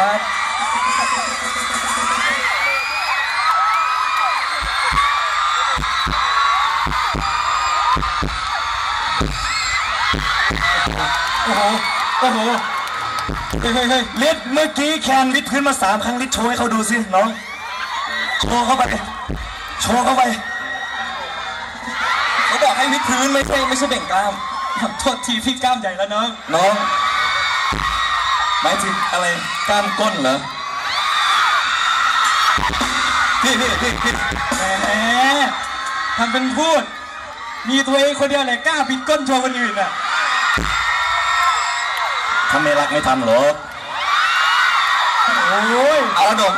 ปั๊บโอ้โหโอ้โหเฮ้ยลิศเมื่อกี้แคนวิดพื้นมา3 ครั้งลิศโชว์ให้เขาดูสิน้องโชว์เข้าไปโชว์เข้าไปเขาบอกให้วิดพื้นไม่ใช่เบ่งกล้ามโทษทีพี่กล้ามใหญ่แล้วน้องหมายถึงอะไรกล้ามก้นเหรอพี่แหมทำเป็นพูดมีตัวเองคนเดียวเลยกล้าบิดก้นโชว์คนอื่นอ่ะทำไม่รักไม่ทำหรอกโอ้ยเอาดม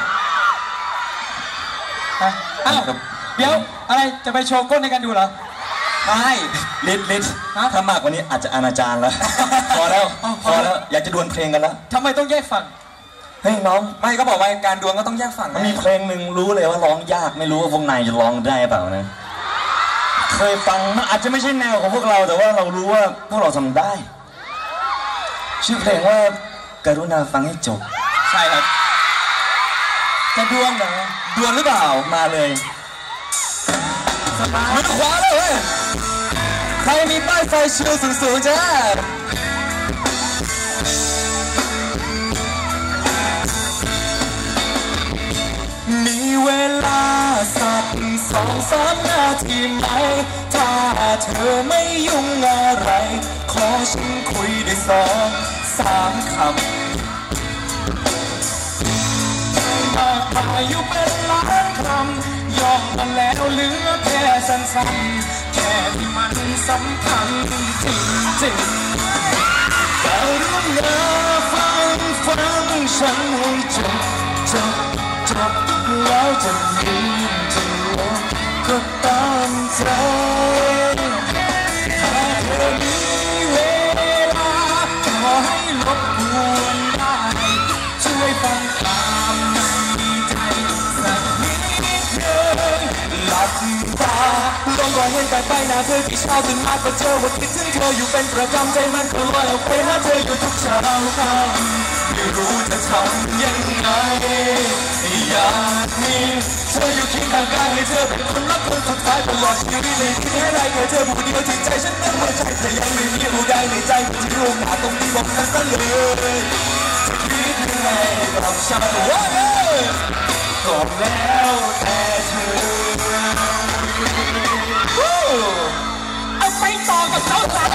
อ้าวเดี๋ยวอะไรจะไปโชว์ก้นในกันดูเหรอไม่ลิศถ้ามากกว่านี้อาจจะอนาจารแล้วพอแล้วอยากจะดวลเพลงกันแล้วทำไมต้องแยกฝั่งเฮ้ยน้องไม่ก็บอกว่าการดวลก็ต้องแยกฝั่งมันมีเพลงหนึ่งรู้เลยว่าร้องยากไม่รู้ว่าพวกนายจะร้องได้เปล่านะเคยฟังมันอาจจะไม่ใช่แนวของพวกเราแต่ว่าเรารู้ว่าพวกเราทำได้ชื่อเพลงว่ากรุณาฟังให้จบใช่ครับจะดวลเหรอดวลหรือเปล่ามาเลยมือขวาเลยเว้ยใครมีป้ายไฟชิวสูงๆจ้ามีเวลาสัก2-3 นาทีไหมถ้าเธอไม่ยุ่งอะไรขอฉันคุยได้2-3 คำมากมายอยู่เป็นล้านคำย่องมาแล้วเหลือแค่สั้นๆแค่ที่มันสำคัญจริงๆกรุณาฟังฉันให้จบแล้วจะมีจะลงก็ตามใจถ้าเธอมีเวลาขอให้รบกวนได้ช่วยฟังตามในใจสักนิดนึงหลับตาลงก่อนเห็นแต่ใบหน้าเธอที่เช้าตื่นมาก็เจอว่าคิดถึงเธออยู่เป็นประจำใจมันก็ลอยออกไปหาเธออยู่ทุกเช้าไม่รู้จะทำยังไงอยากมีเธออยู่เคียงข้างกายให้เธอเป็นคนรักคนสุดท้ายตลอดชีวิตเลยคิดให้ได้แค่เธอผู้เดียวที่ใจฉันนั้นหัวใจเธอยังไม่มีผู้ใดในใจที่รู้หาตรงนี้บอกกันซะเลยจะคิดยังไงกับฉันว่าก็แล้วแต่เธอเอาไปต่อกับเขาสัก